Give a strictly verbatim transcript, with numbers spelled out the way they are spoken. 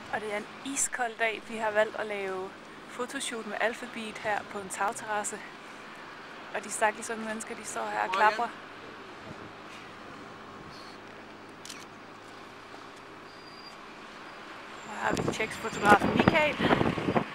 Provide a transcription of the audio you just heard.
Og det er en iskold dag. Vi har valgt at lave fotoshoot med Alphabet her på en tagterrasse. Og de stakkels unge mennesker, de står her og klapper. Og her har vi tekstfotografen Michael.